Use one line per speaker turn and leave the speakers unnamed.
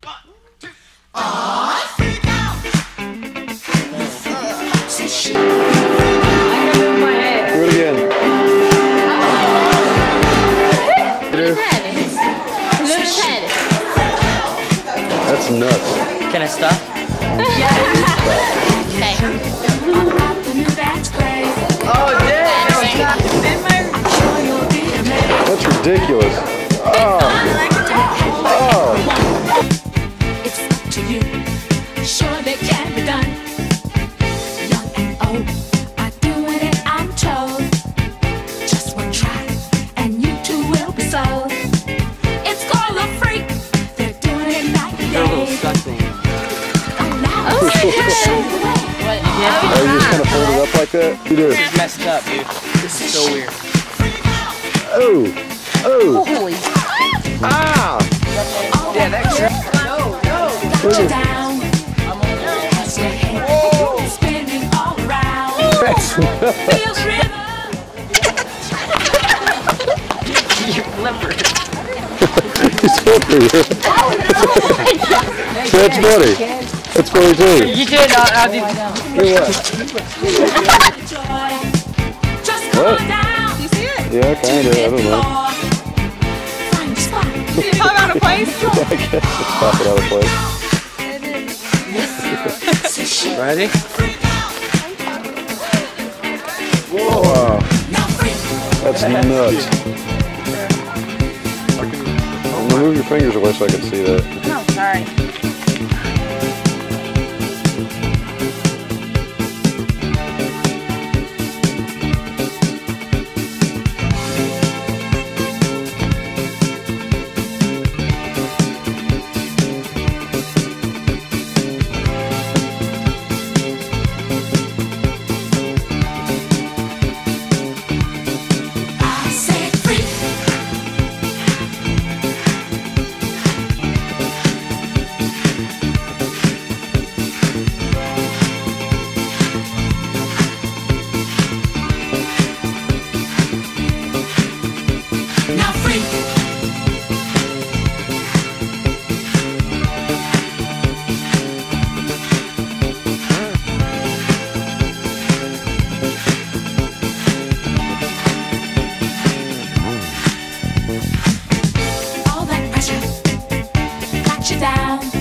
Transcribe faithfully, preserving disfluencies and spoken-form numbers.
That's nuts.
Can I stop?
Yeah.
Okay.
Oh, damn!
That's ridiculous. Oh. Oh.
It's up to you. Sure, they can be done. Young and old are doing it, I'm told. Just one try, and you too will be sold. It's called a freak. They're doing it night and
They're a little
day.
stuck thing.
Oh,
What? Yeah.
Are you just gonna fold it up like that? You do.
This is messed up, dude. This is so weird.
Oh. Oh.
Holy.
Ah.
Yeah, that's right.
Got you down. Toss your head, spinning all around. Feels rhythm.
You limbered.
He's slippery. That's funny. That's funny too.
You did not. I did.
Do what?
Just calm
What?
down. You see it?
Yeah, kinda. I don't know.
Find a spot.
Did you pop out of place?
I guess it's pop it out of place.
Ready?
Wow. That's nuts. Move your fingers away so I can see that.
Oh, sorry.
I said free. Now free. All that pressure got you down.